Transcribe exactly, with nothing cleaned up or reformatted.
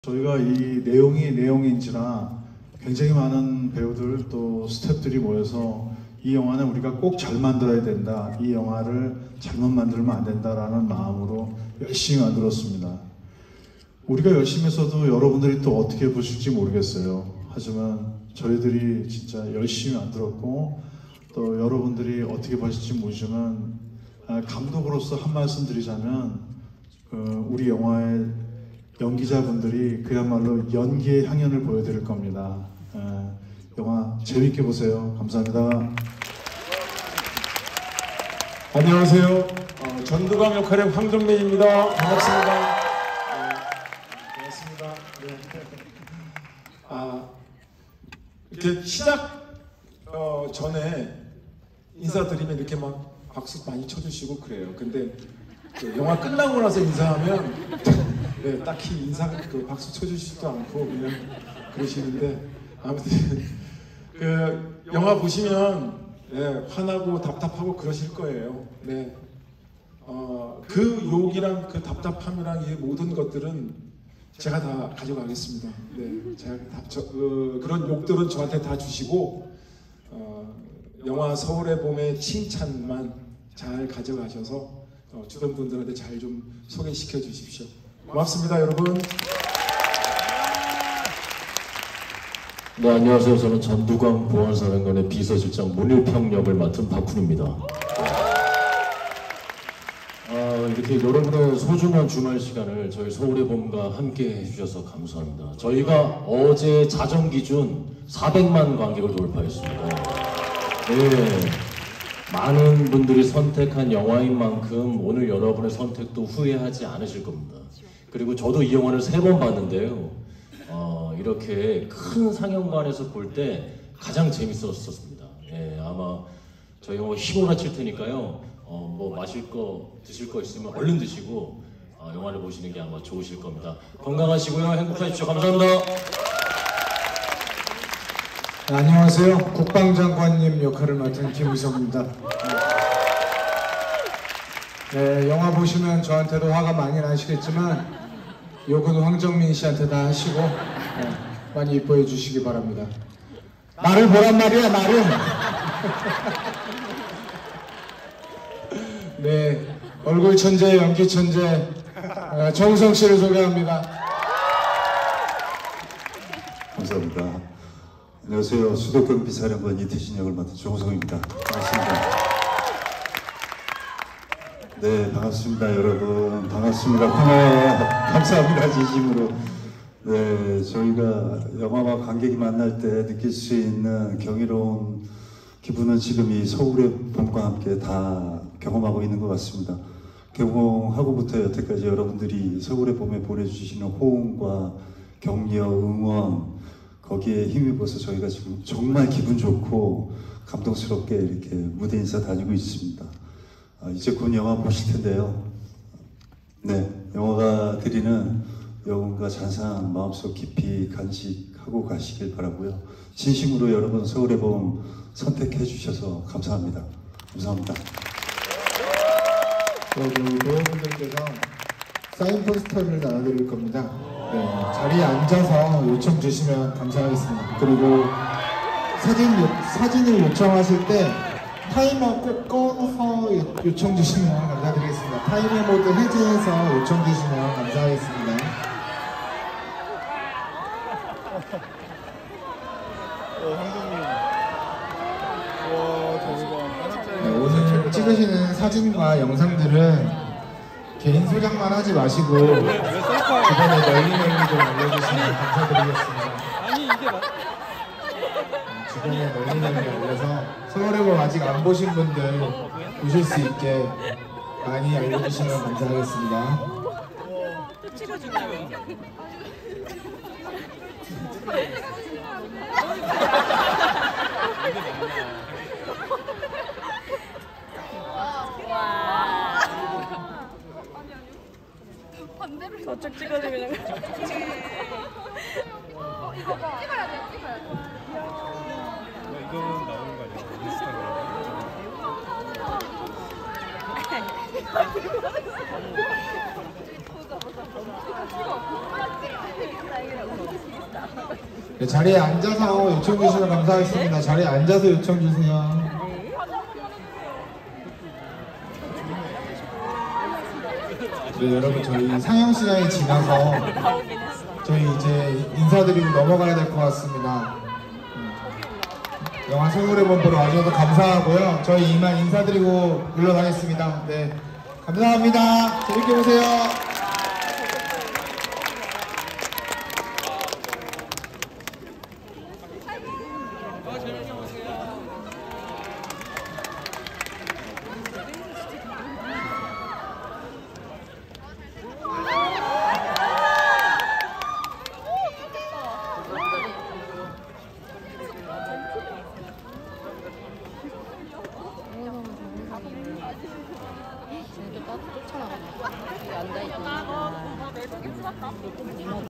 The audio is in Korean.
저희가 이 내용이 내용인지라 굉장히 많은 배우들 또 스태프들이 모여서 이 영화는 우리가 꼭 잘 만들어야 된다, 이 영화를 잘못 만들면 안 된다라는 마음으로 열심히 만들었습니다. 우리가 열심히 해서도 여러분들이 또 어떻게 보실지 모르겠어요. 하지만 저희들이 진짜 열심히 만들었고 또 여러분들이 어떻게 보실지 모르지만 감독으로서 한 말씀 드리자면 우리 영화의 연기자분들이 그야말로 연기의 향연을 보여드릴 겁니다. 에, 영화 재밌게 보세요. 감사합니다. 안녕하세요. 어, 전두광 역할의 황정민입니다. 반갑습니다. 네, 반갑습니다. 네. 아, 이렇게 시작 어, 전에 인사드리면 이렇게 막 박수 많이 쳐주시고 그래요. 근데 그 영화 끝나고 나서 인사하면 네, 딱히 인사 그 박수 쳐주시지도 않고 그냥 그러시는데 아무튼 그 영화 보시면 네, 화나고 답답하고 그러실 거예요. 네, 어, 그 욕이랑 그 답답함이랑 이 모든 것들은 제가 다 가져가겠습니다. 네, 제가 다, 저, 어, 그런 욕들은 저한테 다 주시고 어, 영화 서울의 봄의 칭찬만 잘 가져가셔서 어, 주변 분들한테 잘 좀 소개시켜 주십시오. 고맙습니다, 여러분. 네, 안녕하세요. 저는 전두광 보안사령관의 비서실장 문일평 역을 맡은 박훈입니다. 아, 이렇게 여러분의 소중한 주말 시간을 저희 서울의 봄과 함께 해주셔서 감사합니다. 저희가 어제 자정 기준 사백만 관객을 돌파했습니다. 네, 많은 분들이 선택한 영화인 만큼 오늘 여러분의 선택도 후회하지 않으실 겁니다. 그리고 저도 이 영화를 세 번 봤는데요. 어, 이렇게 큰 상영관에서 볼 때 가장 재밌었습니다. 예, 아마 저희 영화 휘몰아칠 테니까요. 어, 뭐 마실 거, 드실 거 있으면 얼른 드시고 어, 영화를 보시는 게 아마 좋으실 겁니다. 건강하시고요. 행복하십시오. 감사합니다. 네, 안녕하세요. 국방장관님 역할을 맡은 김의석입니다. 네, 영화 보시면 저한테도 화가 많이 나시겠지만 욕은 황정민 씨한테 다 하시고 네, 많이 이뻐해 주시기 바랍니다. 나를 보란 말이야, 나를. 네, 얼굴 천재, 연기 천재 정우성 씨를 소개합니다. 감사합니다. 안녕하세요. 수도경비사령관 이태신 역을 맡은 정우성입니다. 반갑습니다. 네, 반갑습니다, 여러분. 반갑습니다. 고마워요. 감사합니다, 진심으로. 네, 저희가 영화와 관객이 만날 때 느낄 수 있는 경이로운 기분은 지금 이 서울의 봄과 함께 다 경험하고 있는 것 같습니다. 개봉하고부터 여태까지 여러분들이 서울의 봄에 보내주시는 호응과 격려, 응원, 거기에 힘입어서 저희가 지금 정말 기분 좋고 감동스럽게 이렇게 무대 인사 다니고 있습니다. 아, 이제 곧 영화 보실 텐데요. 네, 영화가 드리는 영혼과 잔상한 마음속 깊이 간직하고 가시길 바라고요. 진심으로 여러분 서울의 봄 선택해 주셔서 감사합니다. 감사합니다. 여기 배우분들께서 사인 포스터를 나눠드릴 겁니다. 네, 자리에 앉아서 요청 주시면 감사하겠습니다. 그리고 사진, 요, 사진을 요청하실 때 타이머 꼭 꺼서 요청 주시면 감사드리겠습니다. 타이머 모드 해제해서 요청 주시면 감사하겠습니다. 네, 오늘 찍으시는 사진과 영상들은 개인 소장만 하지 마시고 주변에 널리 널리 좀 알려주시면 감사드리겠습니다. 아니 이게 막 주변에 널리 널리 알려서 서울의 봄 아직 안 보신 분들 보실 수 있게 많이 알려주시면 감사하겠습니다. 찍어주나요? 저쪽 찍어주면 어, 이거 찍어야 돼, 찍어야 돼. 이거는 나오는 거 아니야? 인스타그램. 보자 보자 보자. 찍어. 네, 자리에 앉아서 요청 주시면 감사하겠습니다. 자리에 앉아서 요청 주세요. 네, 여러분 저희 상영 시간이 지나서 저희 이제 인사드리고 넘어가야 될 것 같습니다. 네. 영화 서울의 봄 보러 와주셔서 감사하고요. 저희 이만 인사드리고 물러나겠습니다. 네, 감사합니다. 재밌게 보세요.